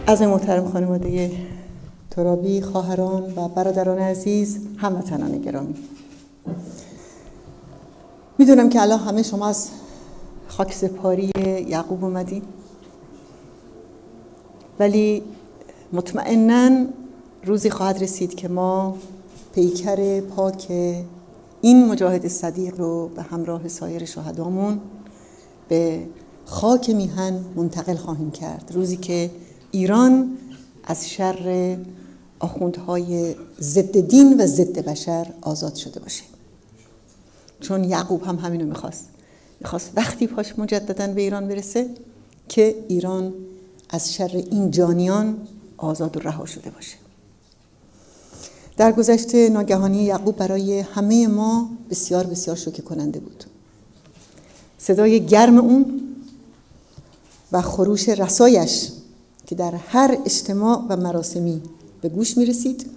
از محترم خانواده ترابی، خواهران و برادران عزیز، هموطنان گرامی، میدونم که الان همه شما از خاکسپاری یعقوب اومدین، ولی مطمئناً روزی خواهد رسید که ما پیکر پاک این مجاهد صدیق رو به همراه سایر شهدامون به خاک میهن منتقل خواهیم کرد. روزی که ایران از شر آخوندهای ضد دین و ضد بشر آزاد شده باشه. چون یعقوب هم همینو میخواست وقتی پاش مجدداً به ایران برسه که ایران از شر این جانیان آزاد و رها شده باشه. در گذشته ناگهانی یعقوب برای همه ما بسیار بسیار شوکه کننده بود. صدای گرم اون و خروش رسایش که در هر اجتماع و مراسمی به گوش می رسید،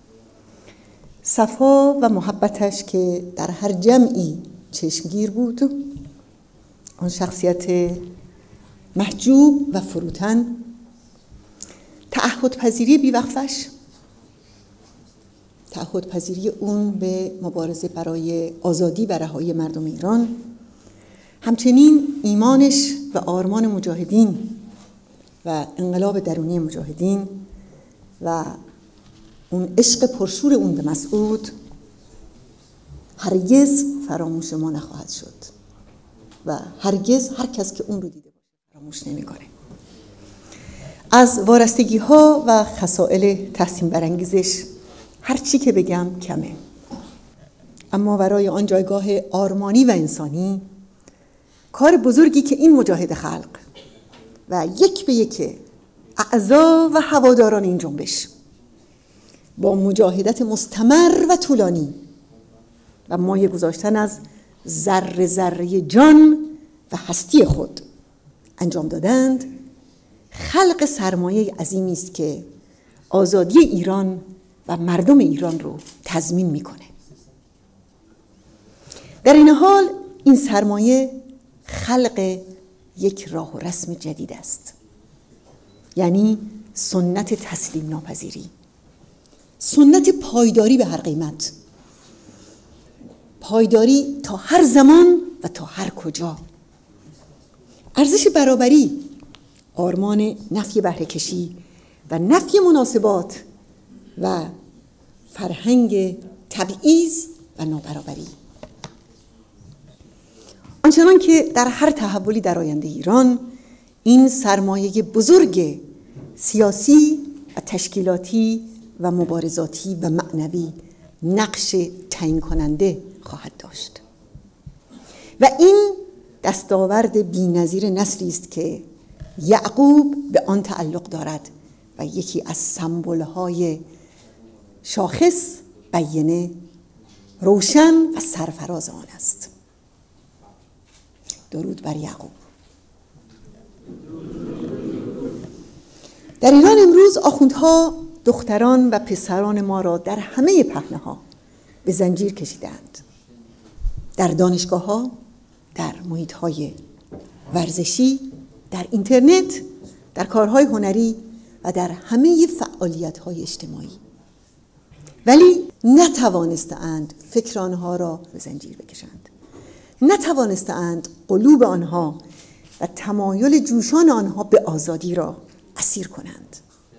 صفا و محبتش که در هر جمعی چشمگیر بود، آن شخصیت محجوب و فروتن، تعهدپذیری بیوقفش، تعهدپذیری اون به مبارزه برای آزادی و رهایی مردم ایران، همچنین ایمانش و آرمان مجاهدین و انقلاب درونی مجاهدین و اون عشق پرشور اون به مسعود هرگز فراموش ما نخواهد شد و هرگز هر کس که اون رو دیده باشه فراموش نمی‌کنه. از وارستگی ها و خصائل تحسین برانگیزش هر چی که بگم کمه، اما ورای آن جایگاه آرمانی و انسانی، کار بزرگی که این مجاهد خلق و یک به یک اعضا و هواداران این جنبش با مجاهدت مستمر و طولانی و مایه گذاشتن از ذره ذره جان و هستی خود انجام دادند، خلق سرمایه عظیمی است که آزادی ایران و مردم ایران رو تضمین میکنه. در این حال این سرمایه خلق یک راه و رسم جدید است، یعنی سنت تسلیم ناپذیری، سنت پایداری به هر قیمت، پایداری تا هر زمان و تا هر کجا، ارزش برابری، آرمان نفی بهره کشی و نفی مناسبات و فرهنگ تبعیض و نابرابری. آنچنان که در هر تحولی در آینده ایران این سرمایه بزرگ سیاسی و تشکیلاتی و مبارزاتی و معنوی نقش تعیین کننده خواهد داشت و این دستاورد بی‌نظیر نسلی است که یعقوب به آن تعلق دارد و یکی از سمبول‌های شاخص، بیانه، روشن و سرفراز آن است. درود بر یعقوب. در ایران امروز آخوندها دختران و پسران ما را در همه پهنه‌ها به زنجیر کشیدند. در دانشگاه‌ها، در محیط‌های ورزشی، در اینترنت، در کارهای هنری و در همه فعالیت‌های اجتماعی، ولی نتوانستند فکر آنها را به زنجیر بکشند، نتوانستند قلوب آنها و تمایل جوشان آنها به آزادی را اسیر کنند.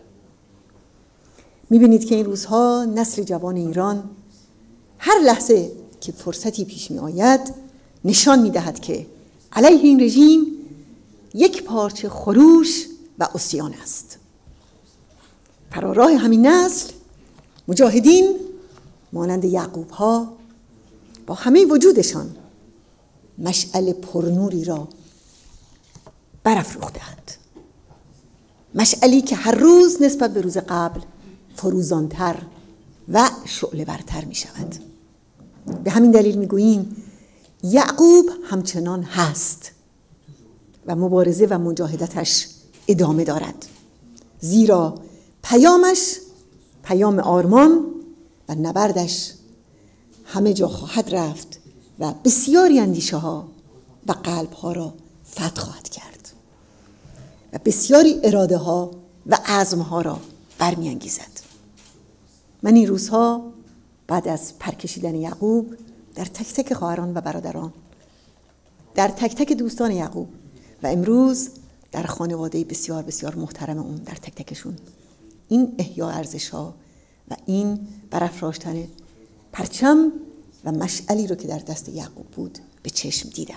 می‌بینید که این روزها نسل جوان ایران هر لحظه که فرصتی پیش می‌آید نشان می‌دهد که علیه این رژیم یک پارچه خروش و عصیان است. فراراه همین نسل مجاهدین مانند یعقوب‌ها با همه وجودشان مشعل پرنوری را برافروختند، مشعلی که هر روز نسبت به روز قبل فروزانتر و شعله ورتر می شود. به همین دلیل می گوییم یعقوب همچنان هست و مبارزه و مجاهدتش ادامه دارد، زیرا پیامش پیام آرمان و نبردش همه جا خواهد رفت و بسیاری اندیشه ها و قلب ها را فتح خواهد کرد و بسیاری اراده ها و عزمها را برمی‌انگیزد. من این روزها بعد از پرکشیدن یعقوب در تک تک خواهران و برادران، در تک تک دوستان یعقوب و امروز در خانواده بسیار بسیار محترم اون در تک تکشون، این احیا ارزش‌ها و این برافراشتن پرچم و مشعلی رو که در دست یعقوب بود به چشم دیدم.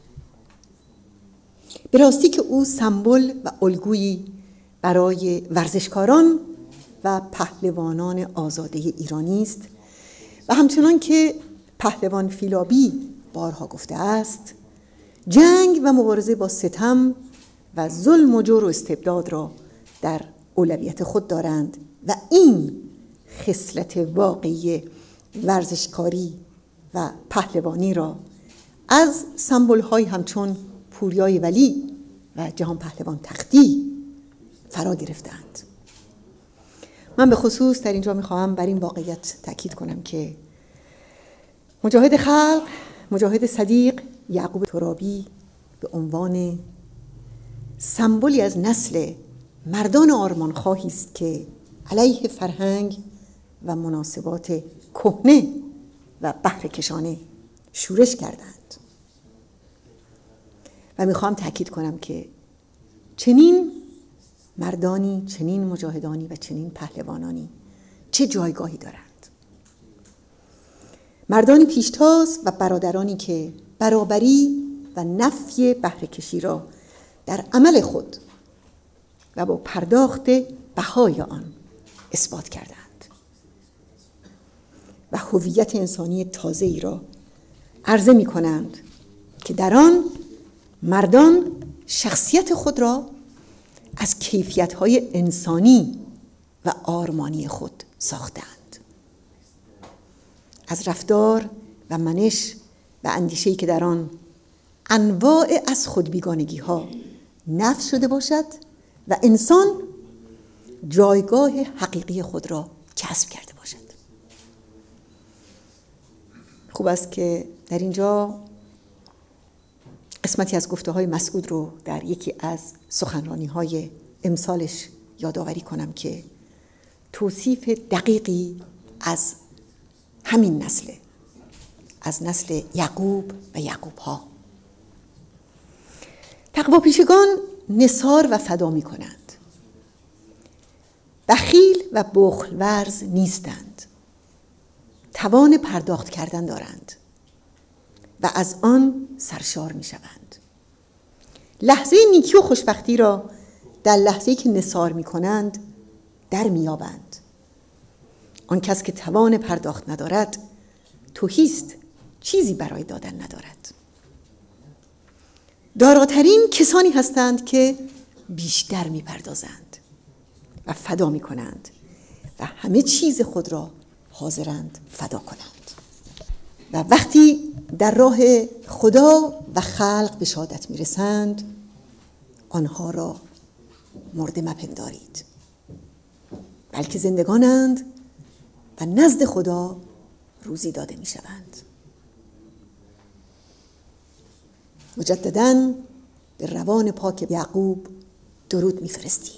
به راستی که او سمبل و الگویی برای ورزشکاران و پهلوانان آزاده ایرانی است و همچنان که پهلوان فیلابی بارها گفته است، جنگ و مبارزه با ستم و ظلم و جور و استبداد را در اولویت خود دارند و این خصلت واقعی ورزشکاری و پهلوانی را از سمبول‌های همچون پوریای ولی و جهان پهلوان تختی فرا گرفتند. من به خصوص در اینجا میخواهم بر این واقعیت تأکید کنم که مجاهد خلق، مجاهد صدیق یعقوب ترابی به عنوان سمبولی از نسل مردان آرمانخواهی است که علیه فرهنگ و مناسبات کهنه و بهره‌کشانه شورش کردند و میخوام تأکید کنم که چنین مردانی، چنین مجاهدانی و چنین پهلوانانی چه جایگاهی دارند. مردانی پیشتاز و برادرانی که برابری و نفی بهره‌کشی را در عمل خود و با پرداخت بهای آن اثبات کردند و هویت انسانی تازه‌ای را عرضه می‌کنند که در آن مردان شخصیت خود را از کیفیت‌های انسانی و آرمانی خود ساختند. از رفتار و منش و اندیشه‌ای که در آن انواع از خودبیگانگی‌ها نفی شده باشد و انسان جایگاه حقیقی خود را کسب کرده باشد. خوب است که در اینجا قسمتی از گفته‌های مسعود رو در یکی از سخنرانی‌های امسالش یادآوری کنم که توصیف دقیقی از همین نسله، از نسل یعقوب و یعقوب‌ها. تقواپیشگان نثار و فدا می‌کنند، بخیل و بخل ورز نیستند، توان پرداخت کردن دارند و از آن سرشار می‌شوند. لحظه نیکی و خوشبختی را در لحظه‌ای که نثار می‌کنند در می‌یابند. آن کس که توان پرداخت ندارد تهی است، چیزی برای دادن ندارد. داراترین کسانی هستند که بیشتر می‌پردازند و فدا می‌کنند و همه چیز خود را حاضرند فدا کنند و وقتی در راه خدا و خلق به شهادت می‌رسند آنها را مرده مپندارید، بلکه زندگانند و نزد خدا روزی داده می‌شوند. مجدداً به روان پاک یعقوب درود می‌فرستیم.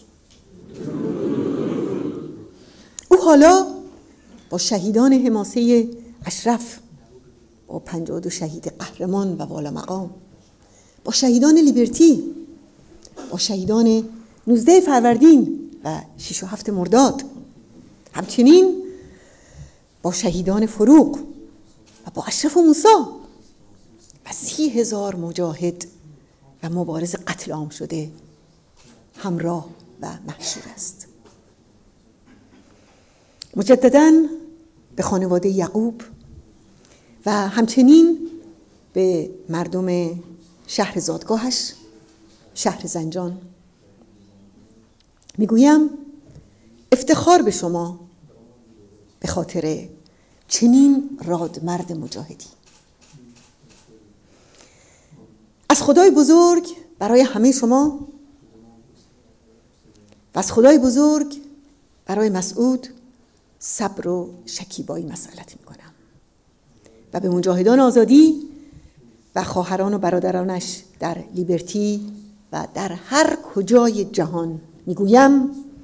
او حالا با شهیدان حماسه اشرف، با 52 شهید قهرمان و والا مقام، با شهیدان لیبرتی، با شهیدان 19 فروردین و 6 و 7 مرداد، همچنین با شهیدان فروغ و با اشرف و موسی و 30,000 مجاهد و مبارز قتل عام شده همراه و محشور است. مجدداً به خانواده یعقوب و همچنین به مردم شهر زادگاهش، شهر زنجان میگویم افتخار به شما به خاطر چنین رادمرد مجاهدی. از خدای بزرگ برای همه شما و از خدای بزرگ برای مسعود صبر و شکیبایی مسئلت میکنم و به مجاهدان آزادی و خواهران و برادرانش در لیبرتی و در هر کجای جهان میگویم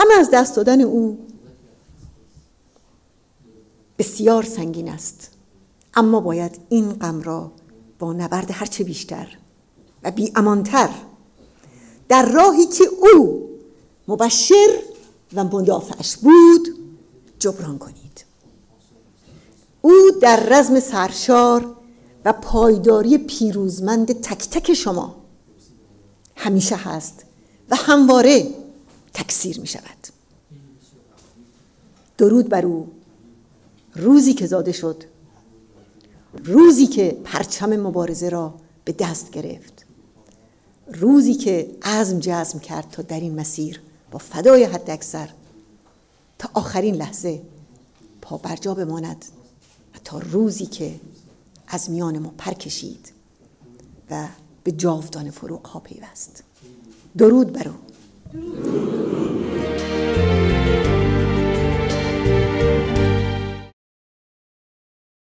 غم از دست دادن او بسیار سنگین است، اما باید این غم را با نبرد هرچه بیشتر و بی امانتر در راهی که او مبشر و مدافعش بود جبران کنید. او در رزم سرشار و پایداری پیروزمند تک تک شما همیشه هست و همواره تکثیر می شود. درود بر او، روزی که زاده شد، روزی که پرچم مبارزه را به دست گرفت، روزی که عزم جزم کرد تا در این مسیر با فدای حد اکثر تا آخرین لحظه پا برجا بماند و تا روزی که از میان ما پر کشید و به جاودان فروغ ها پیوست. درود بر او.